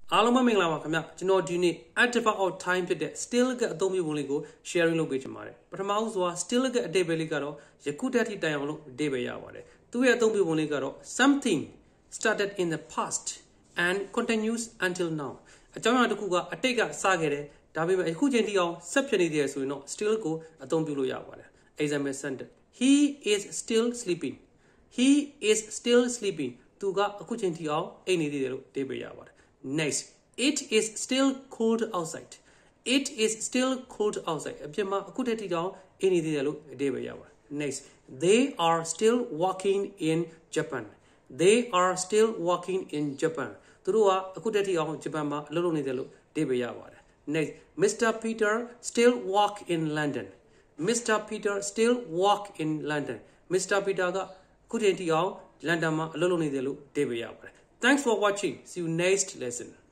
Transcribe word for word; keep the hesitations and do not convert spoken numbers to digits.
အားလုံးပဲမင်္ဂလာပါခင်ဗျကျွန်တော်ဒီနေ့ active of time ဖြစ်တဲ့ still ကအသုံးပြုပုံလေးကို sharing လုပ်ပေးချင်ပါတယ်ပထမဦးစွာ still ကအတိတ်ပဲလေးကတော့ယခုတက်ထိတိုင်အောင်လို့အတိတ်ပဲရပါတယ်သူရဲ့အသုံးပြုပုံလေးကတော့ something started in the past and continues until now အကြောင်းအရာတစ်ခုကအတိတ်ကစခဲ့တယ်ဒါပေမဲ့အခုချိန်ထိအောင်ဆက်ဖြစ်နေတယ်ဆိုရင်တော့ still ကိုအသုံးပြုလို့ရပါတယ် example sentence he is still sleeping he is still sleeping သူကအခုချိန်ထိအောင်အိပ်နေသေးတယ်လို့အတိတ်ပဲရပါတယ်Next, it is still cold outside. It is still cold outside. Next, they are still walking in Japan. They are still walking in Japan. Next, Mister Peter still walk in London. Mister Peter still walk in London. Mister Peter London. Thanks for watching. See you next lesson.